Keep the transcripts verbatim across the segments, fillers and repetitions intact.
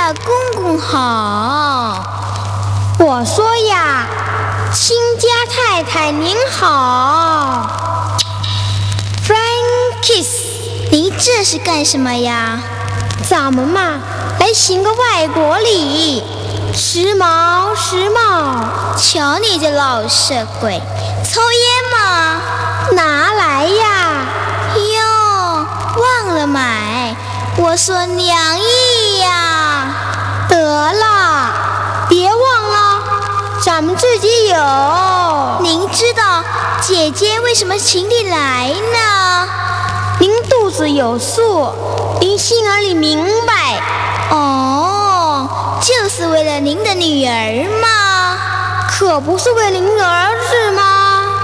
呀，公公好。 我说呀，亲家太太您好。 Frankies， 你这是干什么呀？ 咱们嘛，来行个外国礼，时髦时髦。 瞧你这老色鬼，抽烟吗？ 拿来呀！ 哟，忘了买。我说娘意呀。 得了，别忘了，咱们自己有。 您知道姐姐为什么请你来呢？ 您肚子有数，您心儿里明白。 哦，就是为了您的女儿嘛。 可不是为了您的儿子吗？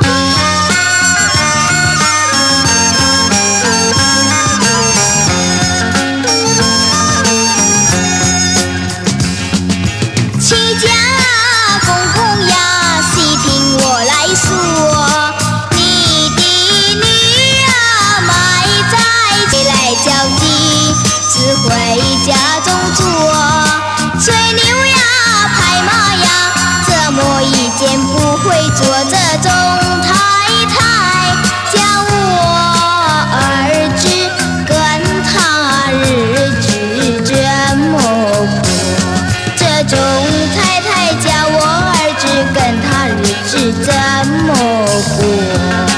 亲家公公呀，细听我来说，你的女儿埋在回来交际，只会家中坐，吹牛呀，拍马呀，这么一件不会做这种太太，叫我儿子跟他日子这么过，这种太太叫我儿子跟他日子这么过。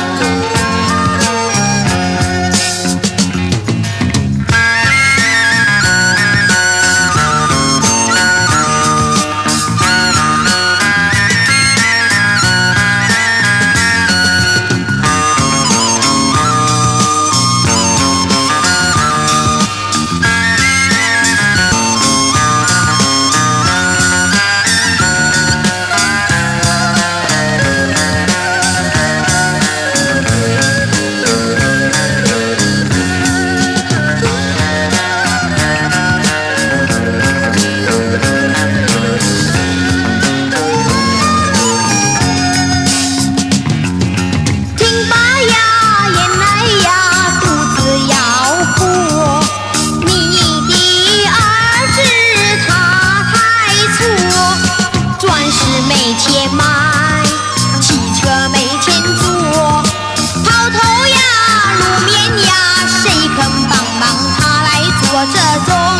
没钱买，汽车没钱坐，抛头呀，路面呀，谁肯帮忙他来做这种？